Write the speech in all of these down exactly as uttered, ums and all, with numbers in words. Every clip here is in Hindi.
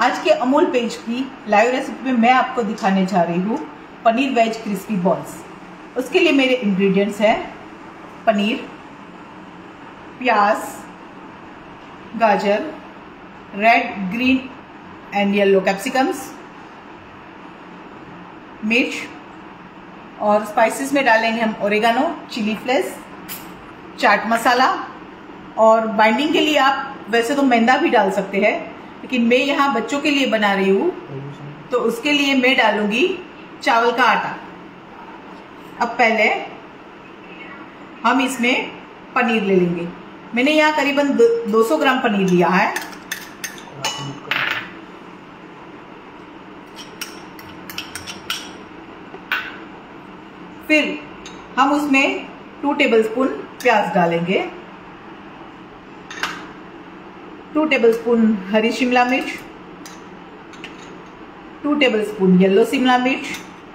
आज के अमूल पेज की लाइव रेसिपी में मैं आपको दिखाने जा रही हूँ पनीर वेज क्रिस्पी बॉल्स। उसके लिए मेरे इंग्रेडिएंट्स हैं पनीर, प्याज, गाजर, red, green and yellow capsicums, मिर्च और स्पाइसेस में डालेंगे हम ओरेगानो, चिली फ्लेक्स, चाट मसाला और बाइंडिंग के लिए आप वैसे तो मैदा भी डाल सकते हैं, लेकिन मैं यहाँ बच्चों के लिए बना रही हूँ तो उसके लिए मैं डालूंगी चावल का आटा। अब पहले हम इसमें पनीर ले लेंगे। मैंने यहाँ करीबन दो सौ ग्राम पनीर लिया है। फिर हम उसमें टू टेबलस्पून प्याज डालेंगे, टू टेबलस्पून हरी शिमला मिर्च, टू टेबलस्पून येलो शिमला मिर्च,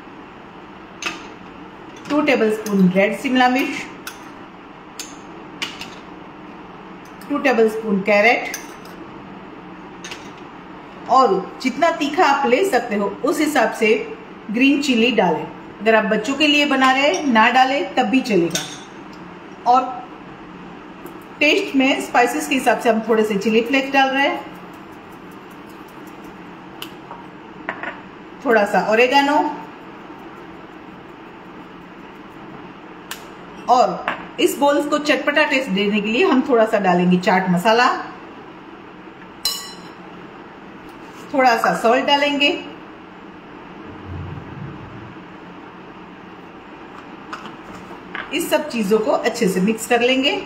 टू टेबलस्पून रेड शिमला मिर्च, टू टेबलस्पून कैरेट और जितना तीखा आप ले सकते हो उस हिसाब से ग्रीन चिली डालें। अगर आप बच्चों के लिए बना रहे हैं ना डालें तब भी चलेगा। और टेस्ट में स्पाइसेस के हिसाब से हम थोड़े से चिली फ्लेक्स डाल रहे हैं, थोड़ा सा ओरेगानो और इस बॉल्स को चटपटा टेस्ट देने के लिए हम थोड़ा सा डालेंगे चाट मसाला, थोड़ा सा सॉल्ट डालेंगे, इस सब चीजों को अच्छे से मिक्स कर लेंगे।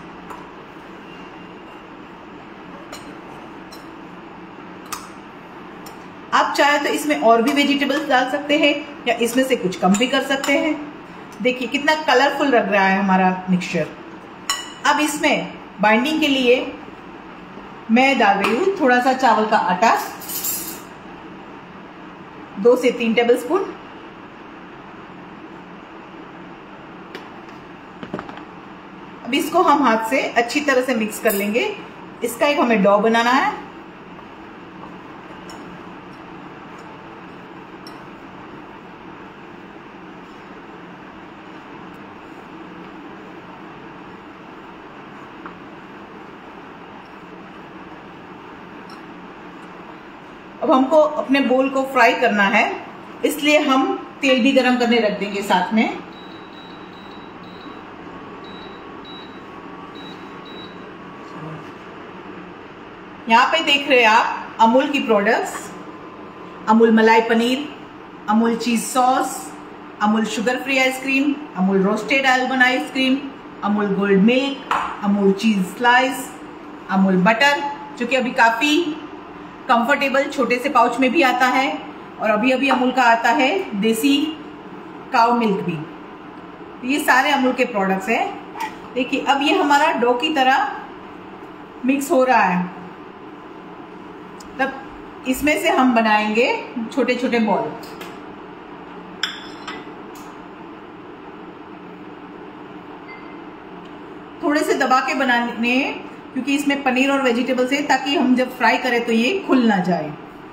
आप चाहे तो इसमें और भी वेजिटेबल्स डाल सकते हैं या इसमें से कुछ कम भी कर सकते हैं। देखिए कितना कलरफुल लग रहा है हमारा मिक्सचर। अब इसमें बाइंडिंग के लिए मैं डाल रही हूँ थोड़ा सा चावल का आटा, दो से तीन टेबलस्पून। अब इसको हम हाथ से अच्छी तरह से मिक्स कर लेंगे। इसका एक हमें डो बनाना है। अब हमको अपने बोल को फ्राई करना है, इसलिए हम तेल भी गरम करने रख देंगे साथ में। यहाँ पे देख रहे हैं आप अमूल की प्रोडक्ट्स, अमूल मलाई पनीर, Amul cheese sauce, Amul sugar free ice cream, Amul roasted almond ice cream, Amul gold milk, Amul cheese slice, Amul butter जो कि अभी काफी कंफर्टेबल छोटे से पाउच में भी आता है, और अभी अभी अमूल का आता है देसी काउ मिल्क भी। ये सारे अमूल के प्रोडक्ट्स हैं। देखिए अब ये हमारा डो की तरह मिक्स हो रहा है, तब इसमें से हम बनाएंगे छोटे छोटे बॉल। थोड़े से दबा के बनाने, क्योंकि इसमें पनीर और वेजिटेबल्स है, ताकि हम जब फ्राई करें तो ये खुल ना जाए।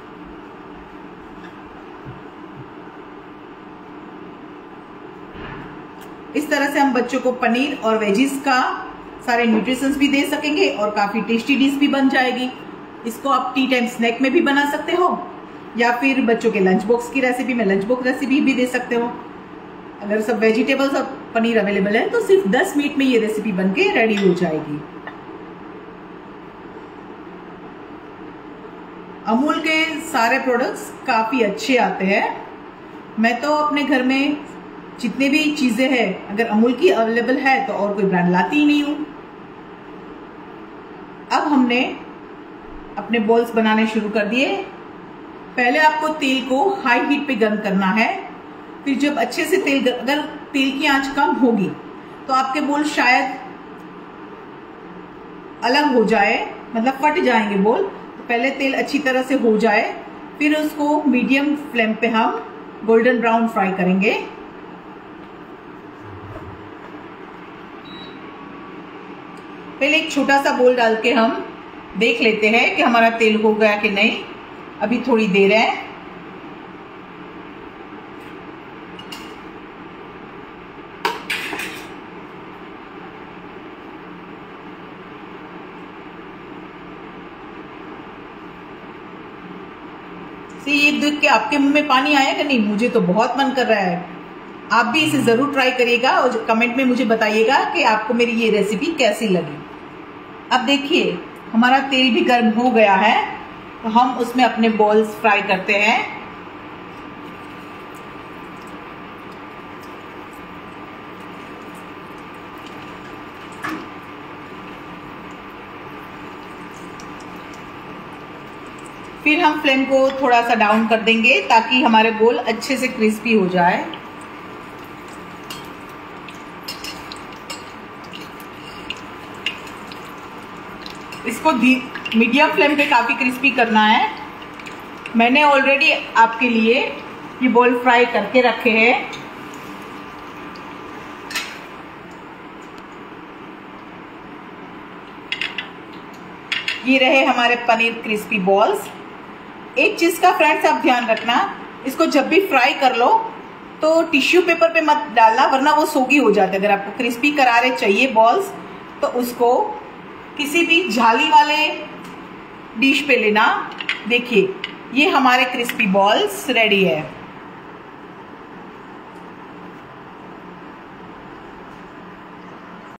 इस तरह से हम बच्चों को पनीर और वेजिस का सारे न्यूट्रिशंस भी दे सकेंगे और काफी टेस्टी डिश भी बन जाएगी। इसको आप टी टाइम स्नैक में भी बना सकते हो या फिर बच्चों के लंच बॉक्स की रेसिपी में लंच बॉक्स रेसिपी भी दे सकते हो। अगर सब वेजिटेबल्स और पनीर अवेलेबल है तो सिर्फ दस मिनट में ये रेसिपी बनके रेडी हो जाएगी। अमूल के सारे प्रोडक्ट्स काफी अच्छे आते हैं। मैं तो अपने घर में जितने भी चीजें हैं, अगर अमूल की अवेलेबल है तो और कोई ब्रांड लाती ही नहीं हूं। अब हमने अपने बॉल्स बनाने शुरू कर दिए। पहले आपको तेल को हाई हीट पे गर्म करना है, फिर जब अच्छे से तेल, अगर तेल की आंच कम होगी तो आपके बोल शायद अलग हो जाए, मतलब फट जाएंगे बोल। तो पहले तेल अच्छी तरह से हो जाए, फिर उसको मीडियम फ्लेम पे हम गोल्डन ब्राउन फ्राई करेंगे। पहले एक छोटा सा बोल डाल के हम देख लेते हैं कि हमारा तेल हो गया कि नहीं। अभी थोड़ी देर है। ये देख के आपके मुंह में पानी आया कि नहीं? मुझे तो बहुत मन कर रहा है। आप भी इसे जरूर ट्राई करिएगा और कमेंट में मुझे बताइएगा कि आपको मेरी ये रेसिपी कैसी लगी। अब देखिए हमारा तेल भी गर्म हो गया है, तो हम उसमें अपने बॉल्स फ्राई करते हैं। फिर हम फ्लेम को थोड़ा सा डाउन कर देंगे ताकि हमारे गोल अच्छे से क्रिस्पी हो जाए। इसको मीडियम फ्लेम पे काफी क्रिस्पी करना है। मैंने ऑलरेडी आपके लिए ये बॉल फ्राई करके रखे हैं। ये रहे हमारे पनीर क्रिस्पी बॉल्स। एक चीज का फ्रेंड्स आप ध्यान रखना, इसको जब भी फ्राई कर लो तो टिश्यू पेपर पे मत डालना, वरना वो सोगी हो जाते। अगर आपको क्रिस्पी करारे चाहिए बॉल्स तो उसको किसी भी जाली वाले डिश पे लेना। देखिए ये हमारे क्रिस्पी बॉल्स रेडी है।